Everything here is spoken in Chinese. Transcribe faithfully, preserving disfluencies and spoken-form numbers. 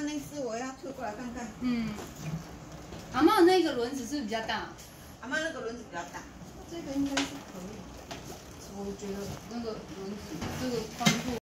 那只我要推过来看看。 嗯。阿嬷那个轮子是比较大。 阿嬷那个轮子比较大。 这个应该是可以。我觉得那个轮子这个宽度。